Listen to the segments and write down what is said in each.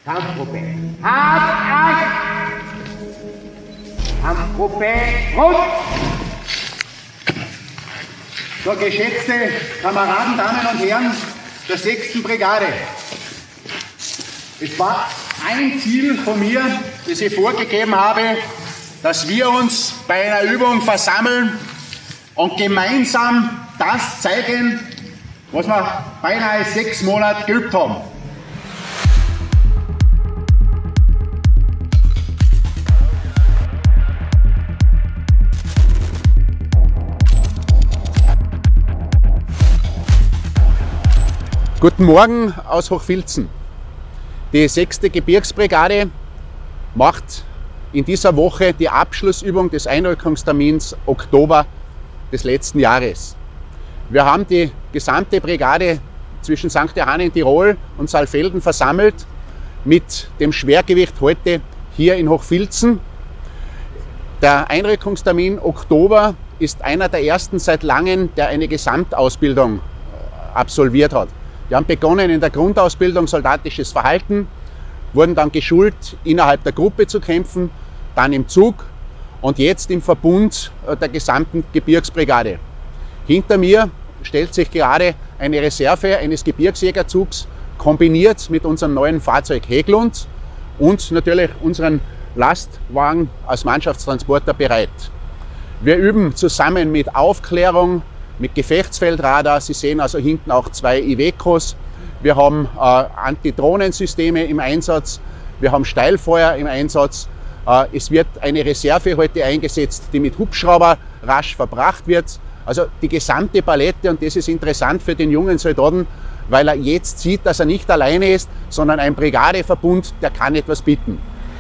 Kampfgruppe. Hab Kampfgruppe rund. So, geschätzte Kameraden, Damen und Herren der 6. Brigade. Es war ein Ziel von mir, das ich vorgegeben habe, dass wir uns bei einer Übung versammeln und gemeinsam das zeigen, was wir beinahe 6 Monate geübt haben. Guten Morgen aus Hochfilzen. Die 6. Gebirgsbrigade macht in dieser Woche die Abschlussübung des Einrückungstermins Oktober des letzten Jahres. Wir haben die gesamte Brigade zwischen St. Johann in Tirol und Saalfelden versammelt mit dem Schwergewicht heute hier in Hochfilzen. Der Einrückungstermin Oktober ist einer der ersten seit langem, der eine Gesamtausbildung absolviert hat. Wir haben begonnen in der Grundausbildung soldatisches Verhalten, wurden dann geschult, innerhalb der Gruppe zu kämpfen, dann im Zug und jetzt im Verbund der gesamten Gebirgsbrigade. Hinter mir stellt sich gerade eine Reserve eines Gebirgsjägerzugs, kombiniert mit unserem neuen Fahrzeug Hägglund und natürlich unseren Lastwagen als Mannschaftstransporter bereit. Wir üben zusammen mit Aufklärung, mit Gefechtsfeldradar. Sie sehen also hinten auch 2 Iwecos. Wir haben Antidrohnensysteme im Einsatz. Wir haben Steilfeuer im Einsatz. Es wird eine Reserve heute eingesetzt, die mit Hubschrauber rasch verbracht wird. Also die gesamte Palette, und das ist interessant für den jungen Soldaten, weil er jetzt sieht, dass er nicht alleine ist, sondern ein Brigadeverbund, der kann etwas bieten.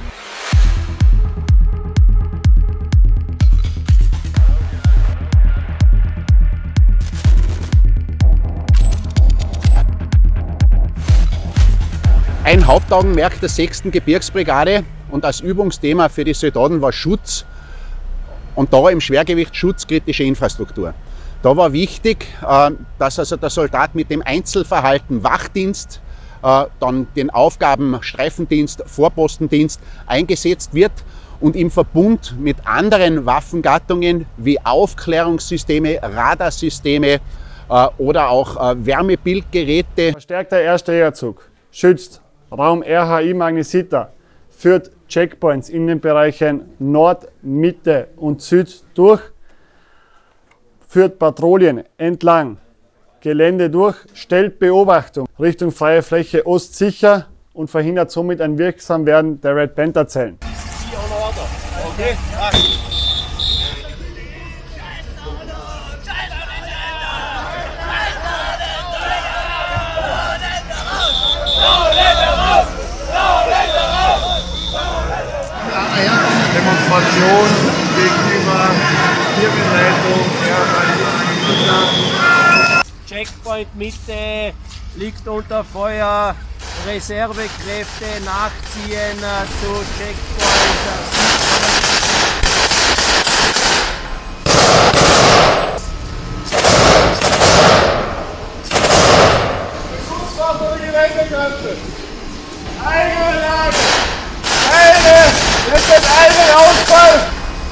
Ein Hauptaugenmerk der 6. Gebirgsbrigade und als Übungsthema für die Soldaten war Schutz und da im Schwergewicht schutzkritische Infrastruktur. Da war wichtig, dass also der Soldat mit dem Einzelverhalten Wachdienst, dann den Aufgaben Streifendienst, Vorpostendienst eingesetzt wird und im Verbund mit anderen Waffengattungen wie Aufklärungssysteme, Radarsysteme oder auch Wärmebildgeräte. Verstärkter 1. Jägerzug schützt Raum RHI Magnesita, führt Checkpoints in den Bereichen Nord, Mitte und Süd durch, führt Patrouillen entlang Gelände durch, stellt Beobachtung Richtung freie Fläche Ost sicher und verhindert somit ein wirksam Werden der Red Panther Zellen. Okay. Demonstration gegenüber Firmenleitung, Checkpoint Mitte liegt unter Feuer, Reservekräfte nachziehen zu Checkpoint. Schusswaffe über die Wendeköpfe! Eingelagert! Jetzt wird einen Ausfall!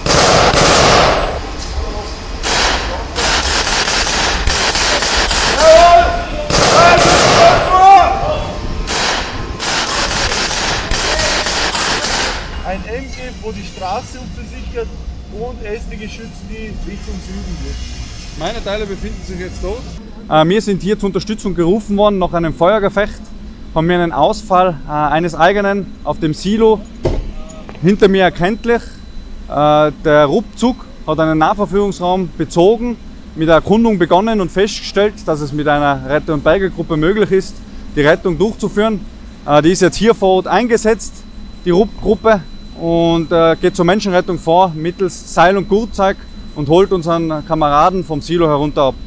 Jawohl! Ein MG, wo die Straße versichert und Äste geschützt, die Richtung Süden geht. Meine Teile befinden sich jetzt dort. Wir sind hier zur Unterstützung gerufen worden nach einem Feuergefecht. Haben wir einen Ausfall eines eigenen auf dem Silo. Hinter mir erkenntlich. Der RUP-Zug hat einen Nahverfügungsraum bezogen, mit der Erkundung begonnen und festgestellt, dass es mit einer Rettung- und Bergegruppe möglich ist, die Rettung durchzuführen. Die ist jetzt hier vor Ort eingesetzt, die RUP-Gruppe, und geht zur Menschenrettung vor mittels Seil- und Gurtzeug und holt unseren Kameraden vom Silo herunter ab.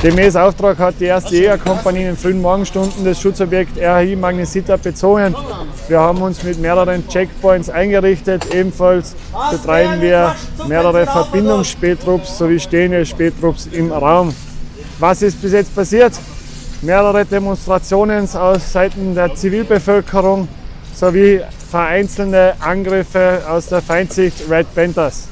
Gemäß Auftrag hat die erste Jägerkompanie in den frühen Morgenstunden das Schutzobjekt RHI Magnesita bezogen. Wir haben uns mit mehreren Checkpoints eingerichtet. Ebenfalls betreiben wir mehrere Verbindungsspähtrupps sowie stehende Spähtrupps im Raum. Was ist bis jetzt passiert? Mehrere Demonstrationen aus Seiten der Zivilbevölkerung sowie vereinzelte Angriffe aus der Feindsicht Red Panthers.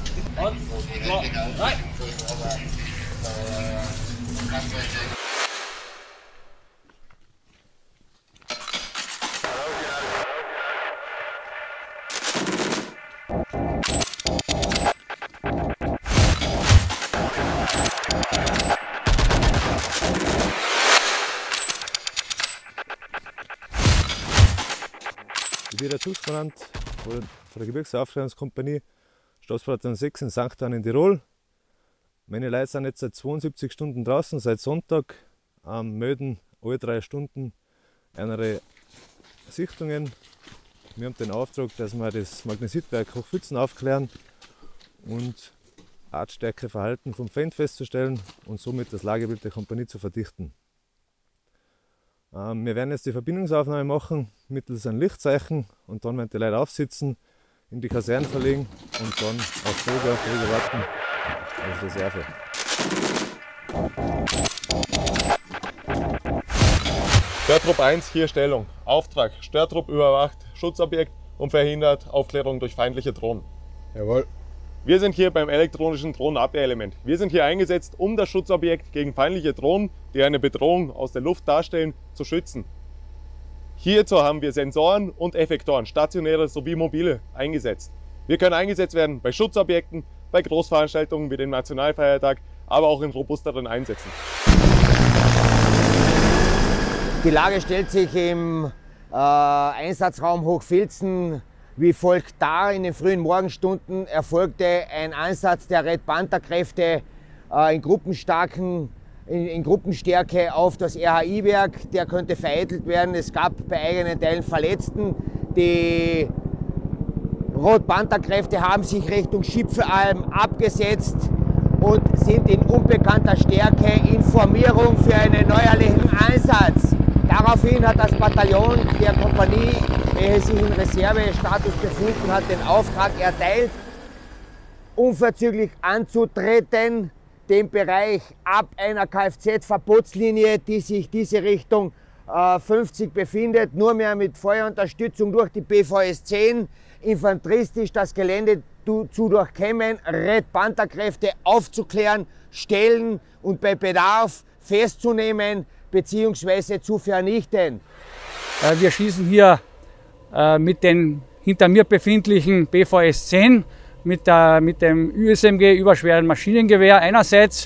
Ich bin der Zugsmanant von der Gebirgsaufklärungskompanie Stabsbataillon 6 in St. Ann in Tirol. Meine Leute sind jetzt seit 72 Stunden draußen, seit Sonntag, melden alle 3 Stunden andere Sichtungen. Wir haben den Auftrag, dass wir das Magnesitwerk Hochfilzen aufklären und Artstärkeverhalten vom Feind festzustellen und somit das Lagebild der Kompanie zu verdichten. Wir werden jetzt die Verbindungsaufnahme machen mittels einem Lichtzeichen und dann werden die Leute aufsitzen, in die Kasernen verlegen und dann auf Folge warten als Reserve. Störtrupp 1, hier Stellung. Auftrag: Störtrupp überwacht Schutzobjekt und verhindert Aufklärung durch feindliche Drohnen. Jawohl. Wir sind hier beim elektronischen Drohnenabwehrelement. Wir sind hier eingesetzt, um das Schutzobjekt gegen feindliche Drohnen, die eine Bedrohung aus der Luft darstellen, zu schützen. Hierzu haben wir Sensoren und Effektoren, stationäre sowie mobile, eingesetzt. Wir können eingesetzt werden bei Schutzobjekten, bei Großveranstaltungen wie dem Nationalfeiertag, aber auch in robusteren Einsätzen. Die Lage stellt sich im Einsatzraum Hochfilzen wie folgt dar. In den frühen Morgenstunden erfolgte ein Einsatz der Red Panther Kräfte in Gruppenstärke auf das RHI-Werk. Der könnte vereitelt werden. Es gab bei eigenen Teilen Verletzten. Die Rot Panther Kräfte haben sich Richtung Schipfelalm abgesetzt und sind in unbekannter Stärke in Formierung für einen neuerlichen Einsatz. Daraufhin hat das Bataillon der Kompanie, welche sich in Reservestatus befunden hat, den Auftrag erteilt, unverzüglich anzutreten, den Bereich ab einer Kfz-Verbotslinie, die sich diese Richtung 50 befindet, nur mehr mit Feuerunterstützung durch die BVS 10, infanteristisch das Gelände zu durchkämmen, Red Panther Kräfte aufzuklären, stellen und bei Bedarf festzunehmen bzw. zu vernichten. Wir schießen hier mit den hinter mir befindlichen BVS 10 mit dem USMG überschweren Maschinengewehr einerseits.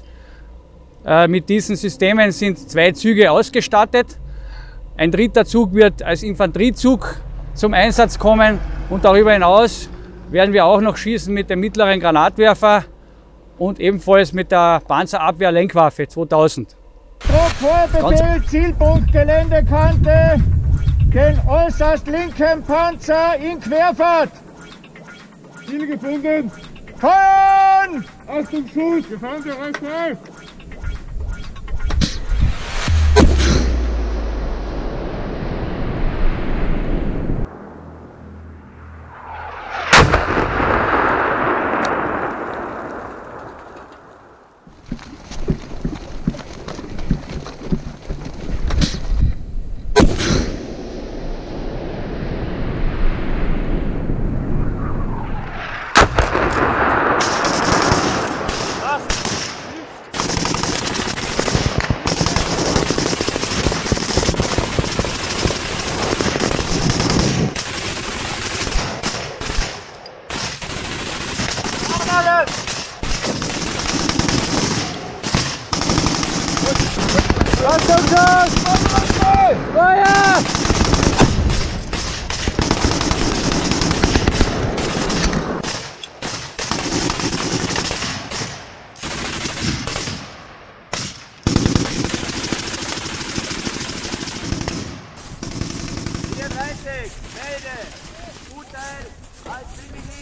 Mit diesen Systemen sind 2 Züge ausgestattet. Ein dritter Zug wird als Infanteriezug zum Einsatz kommen und darüber hinaus werden wir auch noch schießen mit dem mittleren Granatwerfer und ebenfalls mit der Panzerabwehr-Lenkwaffe 2000. Vorbefehl, Zielpunkt Geländekante, den äußerst linken Panzer in Querfahrt. Ziel gefunden. Fahren! Achtung, Schuss! Wir fahren der Reihe frei!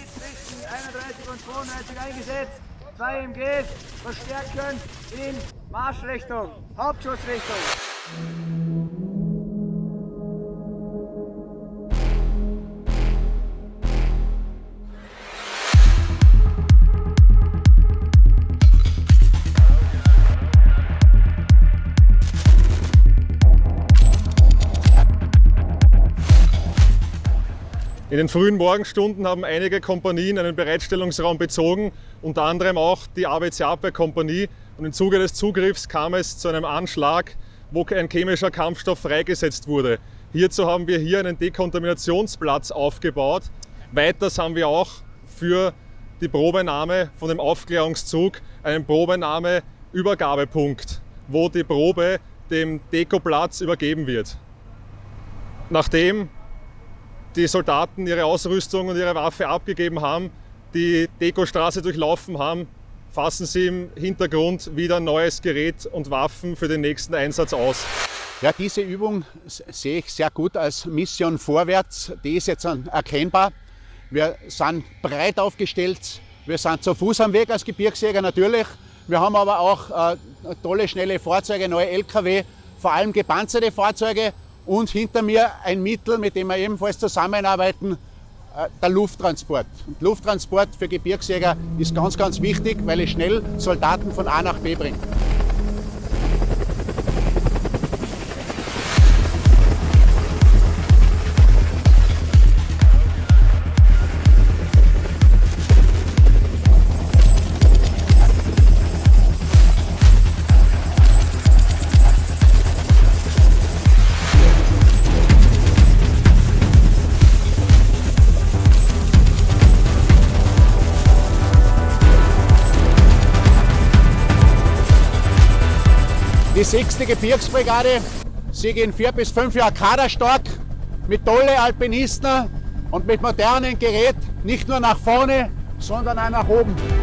Eingesetzt, 2 MGs, verstärken in Marschrichtung, Hauptschussrichtung. In den frühen Morgenstunden haben einige Kompanien einen Bereitstellungsraum bezogen, unter anderem auch die ABC-Abwehrkompanie. Und im Zuge des Zugriffs kam es zu einem Anschlag, wo ein chemischer Kampfstoff freigesetzt wurde. Hierzu haben wir hier einen Dekontaminationsplatz aufgebaut. Weiters haben wir auch für die Probenahme von dem Aufklärungszug einen Probenahme-Übergabepunkt, wo die Probe dem Dekoplatz übergeben wird. Nachdem die Soldaten ihre Ausrüstung und ihre Waffe abgegeben haben, die Dekostraße durchlaufen haben, fassen sie im Hintergrund wieder neues Gerät und Waffen für den nächsten Einsatz aus. Ja, diese Übung sehe ich sehr gut als Mission vorwärts. Die ist jetzt erkennbar. Wir sind breit aufgestellt. Wir sind zu Fuß am Weg als Gebirgsjäger natürlich. Wir haben aber auch tolle, schnelle Fahrzeuge, neue LKW, vor allem gepanzerte Fahrzeuge. Und hinter mir ein Mittel, mit dem wir ebenfalls zusammenarbeiten, der Lufttransport. Und Lufttransport für Gebirgsjäger ist ganz, ganz wichtig, weil es schnell Soldaten von A nach B bringt. Die 6. Gebirgsbrigade, sie gehen 4 bis 5 Jahre kaderstark, mit tollen Alpinisten und mit modernem Gerät, nicht nur nach vorne, sondern auch nach oben.